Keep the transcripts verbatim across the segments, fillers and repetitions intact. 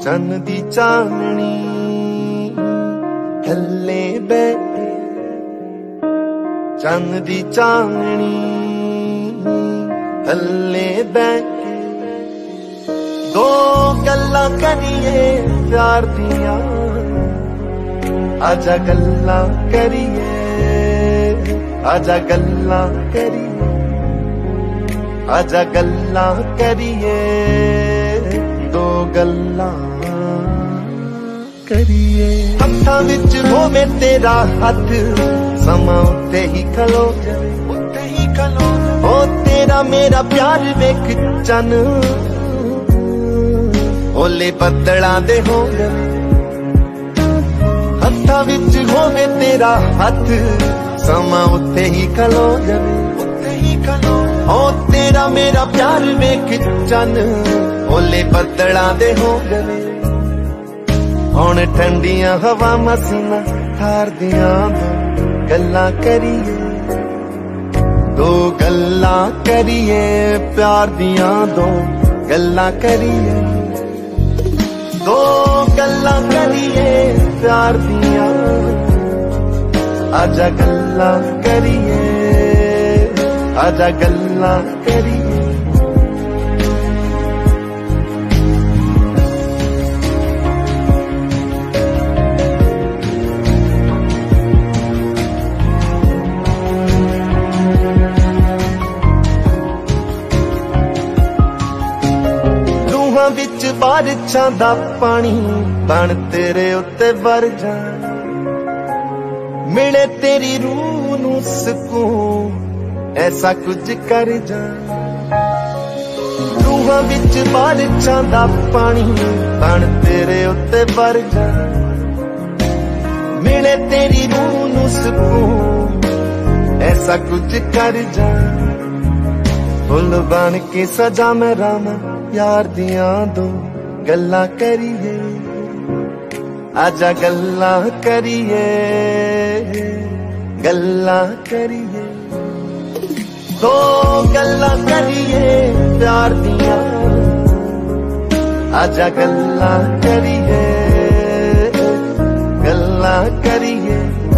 चन्न दी चांदनी थल्ले बैठे, चन्न दी चांदनी थल्ले बैठे दो गल्लां करिए प्यार दियां, आजा गल्लां करिए, आजा गल्लां करिए, आजा गल्लां करिए, दो गल्लां करिए। हत्थां विच होवे तेरा हथ, समा उत्ते ही खलो जाए, उत्ते ही खलो ओ तेरा मेरा प्यार वेख चन ओले बदलां दे हो गए। हत्थां विच होवे तेरा हथ, समा उत्ते ही खलो जाए, उत्ते ही खलो ओ तेरा मेरा प्यार वेख चन ओले बदलां दे हो गए। हुण ठंडियां हवा मसीना ठार दियां दो गल्लां करिए, दो गल्लां करिए प्यार दियां, दो गल्लां करिए, दो गल्लां करिए प्यार दियां, आजा गल्लां करिए, आजा गल्लां करिए। विच बारिशां दा पानी बन तेरे उत्ते वर जान, मिले तेरी रूह नू सुकून ऐसा कुछ कर जान। रूहां विच बारिशां दा पानी बन तेरे उत्ते वर जान, मिले तेरी रूह नू सुकून ऐसा कुछ कर जान। फुल बन के सजा मैं रामा यार दियां, दो गल्लां करिए, आजा गल्लां करिए, गल्लां करिए, दो गल्लां करिए प्यार दियां, आजा गल्लां करिए, गल्लां करिए।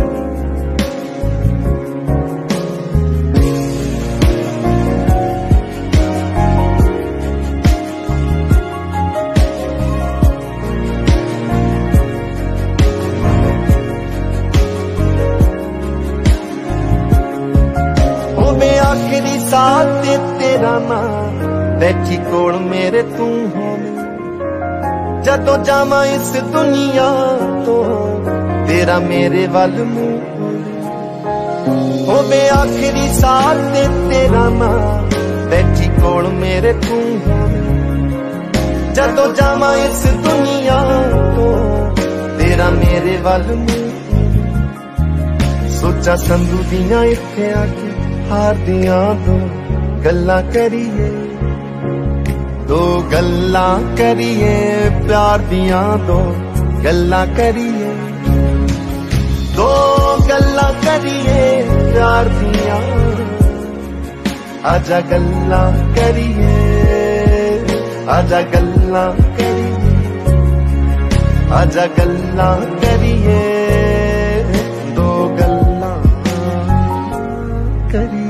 आखिरी साथ ते तेरा नाम बैठी कोल मेरे तू होवे, जदों जावां इस दुनिया तो तेरा मेरे वल मुंह होवे। आखिरी साथ ते तेरा नाम बैठी कोल मेरे तू होवे, जदों जावां इस दुनिया तो तेरा मेरे वल मुंह। सोचा संधू दियां इत्थे आके हार दियां, दो गल्लां करिए, दो गल्लां करिए प्यार दियां, दो गल्लां करिए, दो गल्लां करिए प्यार दियां, आजा गल्लां करिए, आजा गल्लां करिए, आजा गल्लां करिए, दो गल्लां करिए।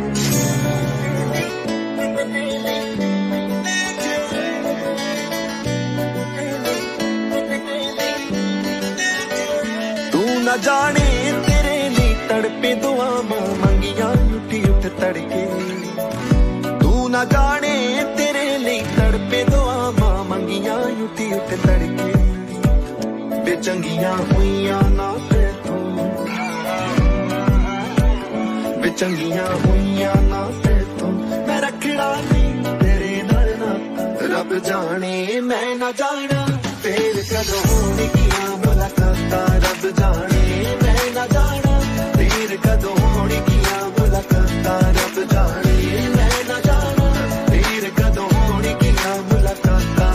न जाने तेरे लिए तड़पे दुआवां मंगियां उठी उठ तड़के, तू न जाने तेरे लिए तड़पे दुआवां मंगियां उठी उठ तड़के। बेचंगियां हुइयां ना ते तू, बेचंगियां हुइयां ना ते तू, मैं रखड़ा नहीं तेरे नाल नाता। रब जाने मैं न जाना फिर कदों होणगियां मुलाकातां, रब जाने मैं न जाना फिर कदों होणगियां मुलाकातां, रब जाने मैं न जाना फिर कदों होणगियां मुलाकातां।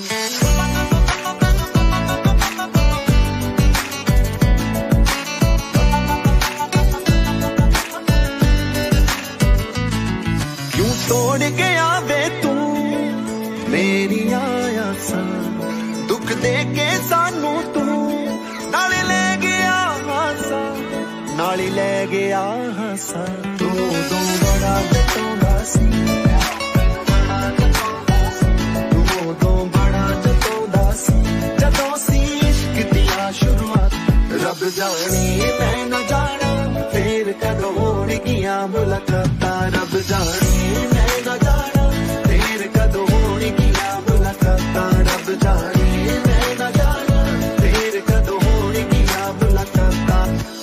क्यों तोड़ गया वे तू मेरी आयासां, दुख नाल ले गया हासा तू तो बड़ा जतांदा सी तू तो बड़ा जतांदा सी जदों सी इश्क दिया शुरुआत रब जाने मैं न जाना फिर कदों होणगियां मुलाकातां रब जाने मैं न जाना फिर कदों होणगियां मुलाकातां रब जाने मैं न जाना फिर कदों होणगियां मुलाकातां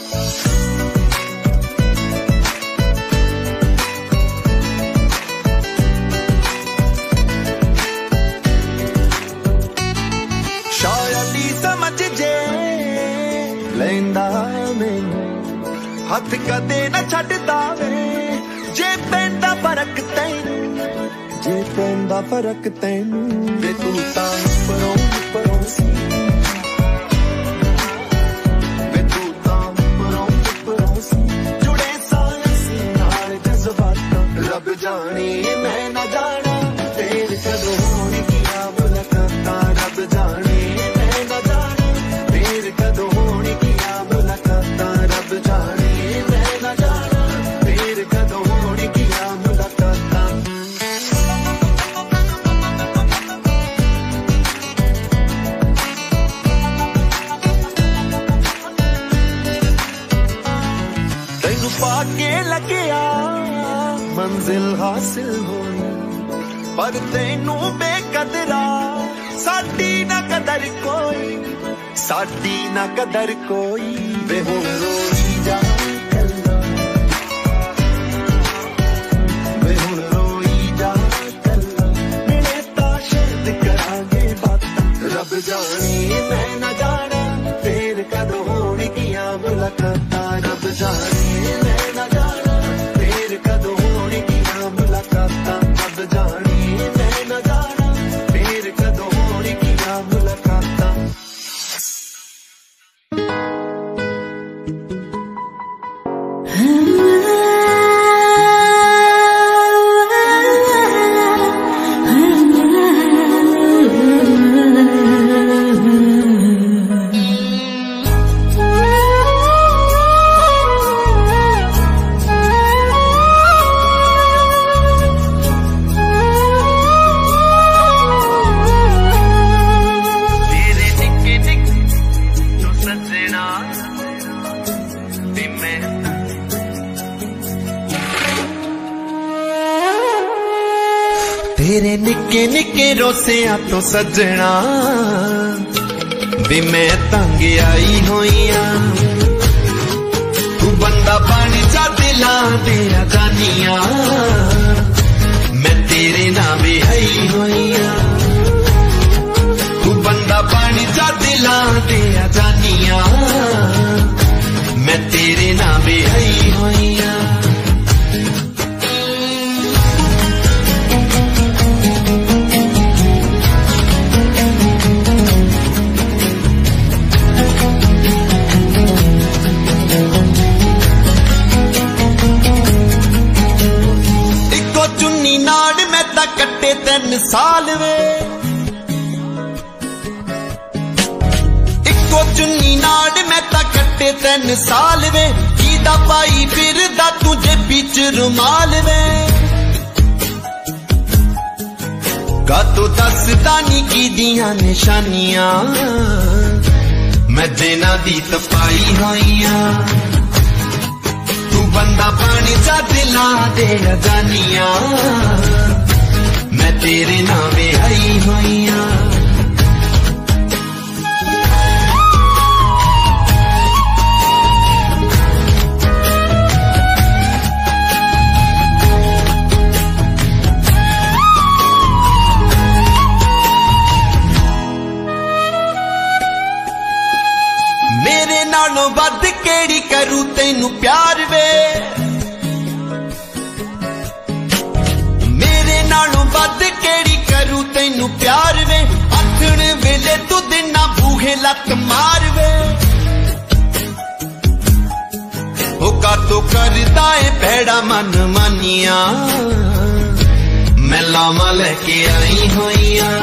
शायरी समझ जे लैंदा मैनू हथ कदे न छड्डदा वे जे पैंदा फर्क तैनू जे पैंदा फर्क तैनू वे तू तां परों परों सी वे तू तां परों परों सी जुड़े सारे सी नाल जज्बात रब जाने मैं न जाना फिर कदों होणगियां मुलाकातां रब जाने मैं न जाना फिर कदों होणगियां मुलाकातां रब जाने मैं न जाना फिर कदों होणगियां मुलाकातां तैनू पाके लग्या मंजिल हासिल होई पर तैनू बेकदरा साडी ना कदर कोई साडी ना कदर कोई वे हुण रोई जा कल्ला वे हुण रोई जा कल्ला मिले तां शायद करांगे बातां रब जाने मैं न जाना फिर कदों होणगियां मुलाकातां रब जाने मैं न जाना फिर कदों होणगियां मुलाकातां रब जाने मैं न जाना फिर कदों होणगियां मुलाकातां तेरे निक्के निक्के रोसियां तो सजना भी मैं तंग आई होइयां तू बंदा पानी चा दिलां दिया जानियां मैं तेरे नाम भी आई होइयां तू बंदा पानी चा दिलां दिया जानियां मैं तेरे नाम भी आई होइयां कट्टे तीन साल वे इको चुन्नी नाड़ मैं ता कट्टे तीन साल वे कीदा पाई फिरदा तुझे बीच रुमाल वे का तू दसदा नी की दियां निशानियां मैं जिन्हां दी तपाई होइयां तू बंदा पानी चा दिलां दे जानियां मैं तेरे नाम आई होइयां मेरे नालों वध केड़ी करूं तैनू प्यार वे नालों वध केड़ी करूं तैनू प्यार वे आथण वेले तू दिना बूहे लत मार वे ओ का तो करदा है भैड़ा मन मानिया मैं लामा लेके आई होइयां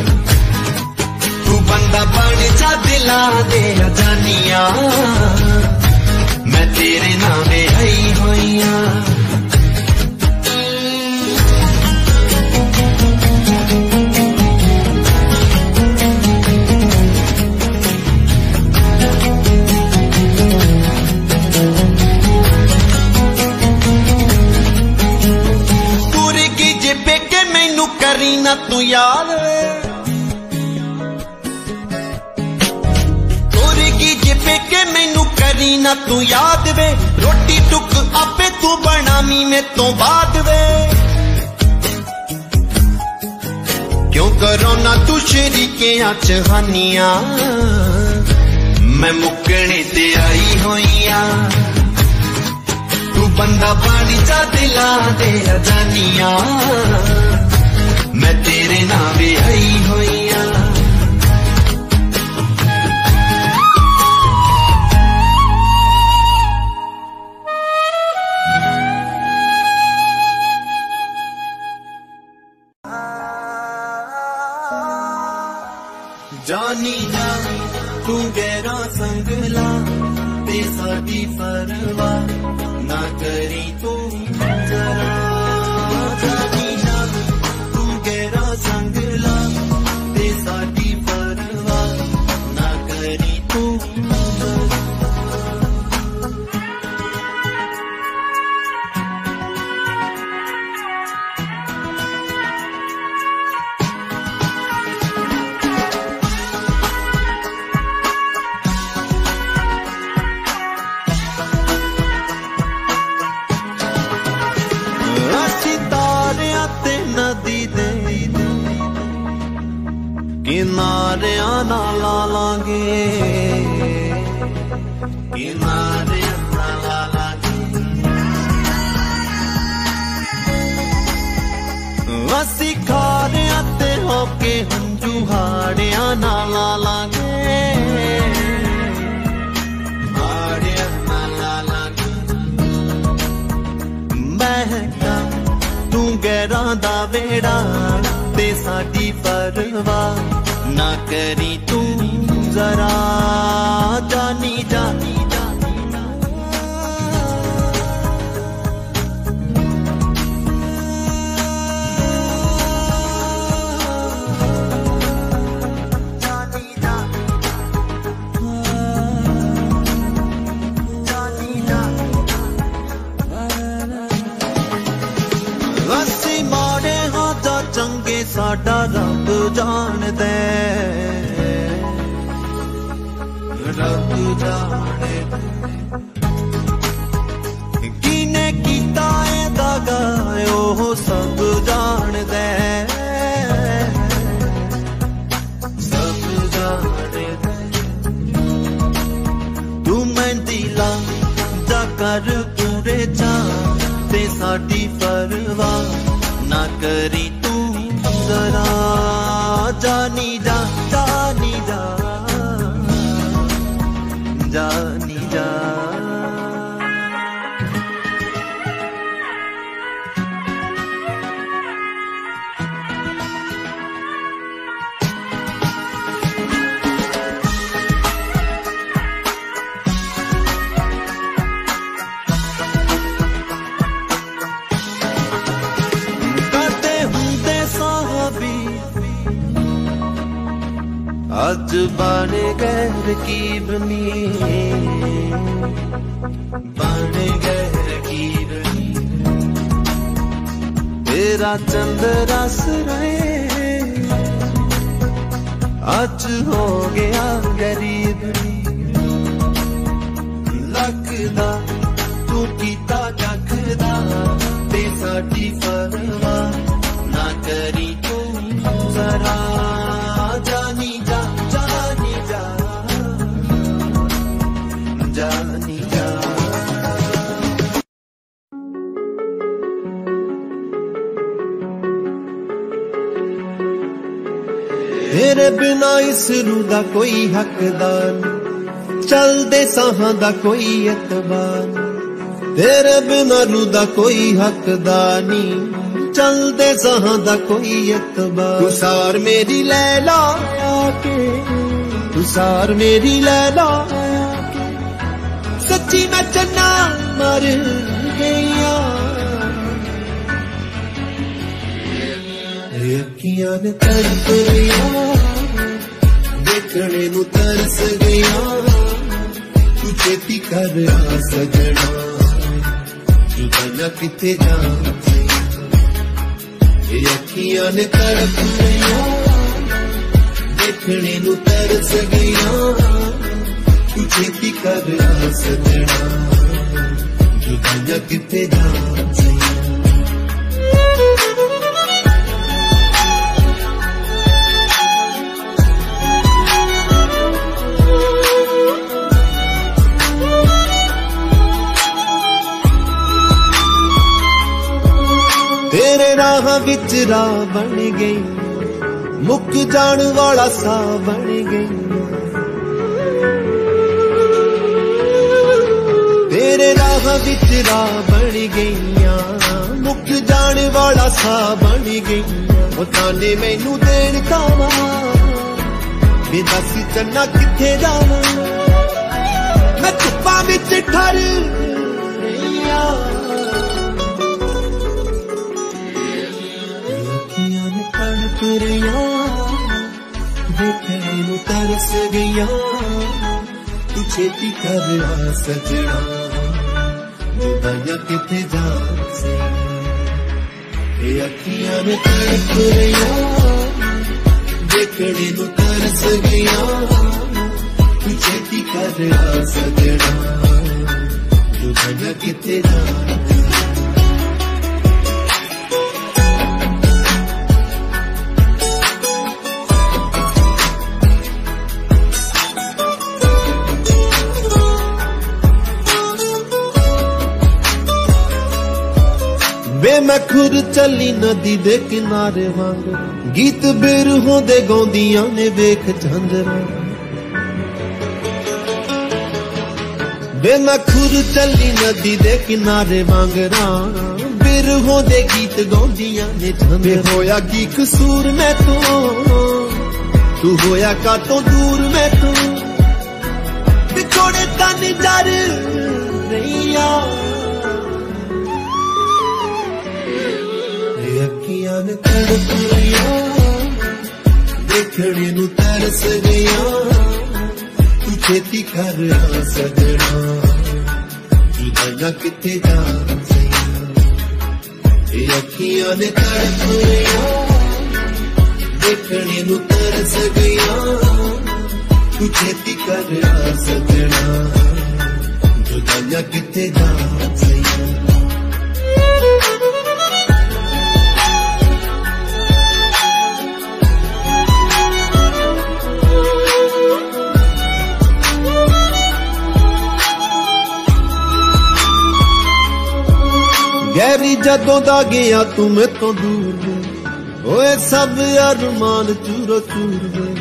तू बंदा बन जा दिलां दे जानियां मैं तेरे नाल पेके मैनू करी ना तू याद वे, रोटी टुक आपे तू बनामी में तो बाद वे। क्यों करो ना तू शरीकियां च हानियां, मैं मुकने ते आई होइया। तू बंदा पानी चा दिला दे जानिया, मैं तेरे नावे आई होइया। जानी जा तू गहरा संगला ते साडी परवाह ना करी तू जरा। जानी जा तू गहरा संगला ते साडी परवाह ना करी तू किनारिया ना ला लांगे, किनारिया ना ला लांगे। असी खारिया ते होके हंजू हाड़िया ना ला लांगे, हाड़िया ना ला लांगे। महका तू गहरा दा वेड़ा ते साडी परवाह ना करी तू जरा। जानी जानी जानी असी माड़े हाँ जा चंगे साडा रब जान दे, रब जाने किने कीता ए दागा ओह सब जान दे, सब जाने दे। तू मैं दिला जा कर पूरे चा ते साडी परवाह ना करी तू जरा। जानी जा जानी जा जानी जा। आज बाने गैर की बनी, बाने गैर की बनी। तेरा चंद्रा सराए आज हो गया गरीब। लगदा तू कीता जखदा ते साडी परवाह ना करी तू जरा। जानी जा जानी जा जानी जा। तेरे बिना इस रूह दा कोई हकदार, चलदे साहां दा कोई एतबार। तेरे बिना रूह दा कोई हकदार नी, चलदे साहां दा कोई एतबार। तू सार मेरी लैला के, तू सार मेरी लैला के, सच्ची मैं चन्ना मर गईया। अखियां ने तरस गईया, देखने नू तरस गईया। तू चेती कर आ सजना, जुदा ना किथे जा। अखियां ने तरस गईया, देखने नू तरस गईया। तू चेती कर सजना जुदाइयां किथे जान सैया। तेरे राह विच राह बन गई, मुक जान वाला सा बन गई। तेरे राह विच राह बन गईया, मुक जान वाला सा बन गई। वो ताने मैनू देन कावा, बेदसी चन्ना किथे जावा। मैं धुप्पा विच ठर रहीया, देखने नू तरस गईया। तू छेती कर आ सजना जुदाइयां किथे जान सैया। ये अखियां ने तड़प रहिया, देखने नू तरस गईया। तू छेती कर आ सजना जुदाइयां किथे जान। वे मैं खुद चली नदी दे किनारे वांग, गीत बिरहों दे गाउंदियां ने वेख झांजरा। वे मैं खुद चली नदी दे किनारे वांगरा, बिरहों दे गीत गाउंदियां ने झांजरा। होया की कसूर मैं तो, तू होया का तो दूर मैं तो। बिछोड़े तन जर रहिया, अखियां ने तड़प रहिया, देखने नू तरस गईया। तू छेती कर आ सजना जुदाइयां किथे जान सैया। ये अखियां ने तड़प रहिया, देखने नू तरस गईया। तू छेती कर आ सजना जुदाइयां किथे जान सैया। गैरी जदों दा गया तू मैं तो दूर में, ओए सब अरमान चूरो चूर में।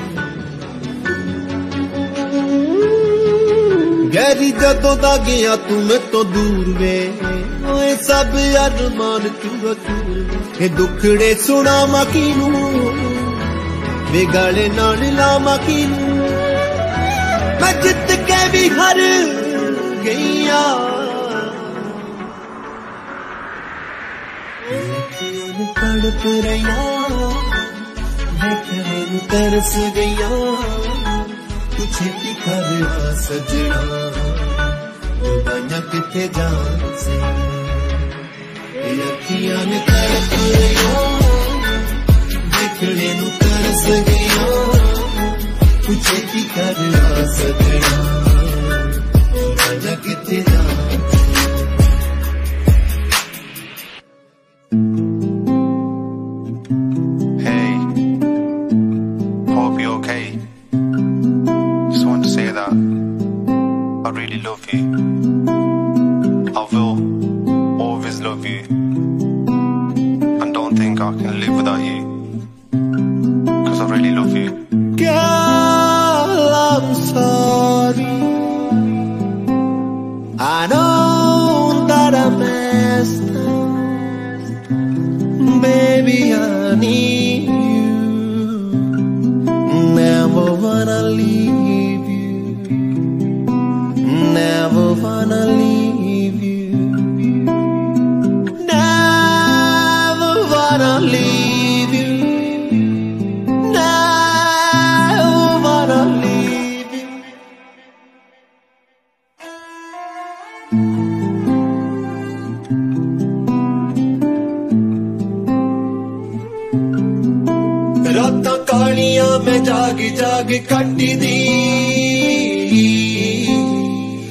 गैरी जदों दा गया तू मैं तो दूर में, ओए सब अरमान चूरो चूर में। ये दुखड़े सुना मकीनू, वे गाले नाल लामा कीनू। मैं जित के भी हार गईया, तड़प रहिया, देखने नू तरस गईया। तू छेती कर आ सजना जुदाइयां किथे जान सैया। ये अखियां ने तड़प रहिया, देखने नू तरस गईया। तू छेती कर आ सजना जुदाइयां किथे जान। रातां कालियां मैं जाग जाग कट्टी दी,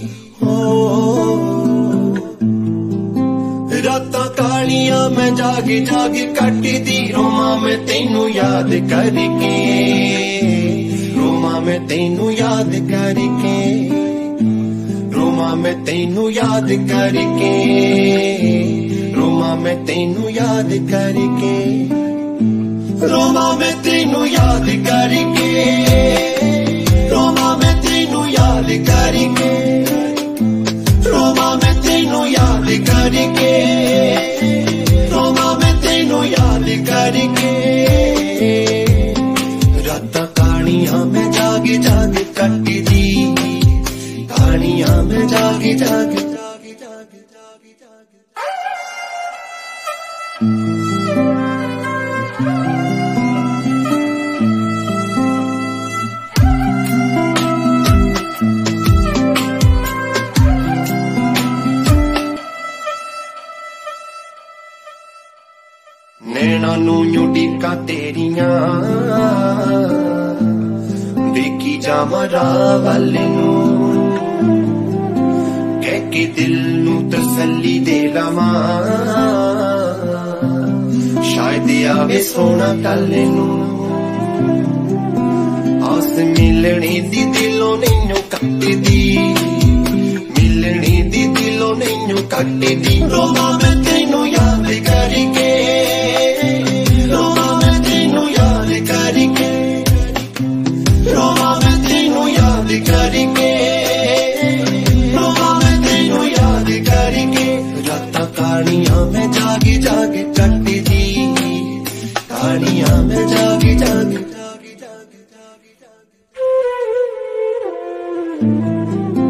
जागी जागी कटी दी रोमा मैं तेनू याद करके, रोमा मैं तेनू याद करके, रोमा मैं तेनू याद करके, रोमा मैं तेनू याद करके, रोमा मैं तेनू याद करके, रोमा मैं तेनू याद करके, रोमा मैं तेनू याद करके, रोमा मैं तेनू याद करके। रातां कहानियां मैं जागी जागी कटी दी, कहानियां मैं जागी जागी जागी जागी जागी जागी। नैना नू यूडिका तेरियां देखी जावां राह वाले नू, कह के दिल नू तसल्ली दे लवां, शायद आवे सोना कल नू। आस मिलने दी दिलों नैनू कट दी, मिलने दी दिलों नैनू कट दी। रोमा मैं तेनू याद करके, रोमा मैं तेनू याद करके, रोमा मैं तेनू याद करके, रोमा मैं तेनू याद करके। रातां कहानियां मैं जागी जागी कटी दी, कहानियां मैं जागी जागी जागी जागी जागी जागी।